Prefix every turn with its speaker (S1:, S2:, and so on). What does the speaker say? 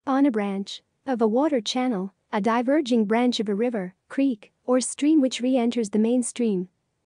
S1: Anabranch. Of a water channel, a diverging branch of a river, creek, or stream which re-enters the main stream.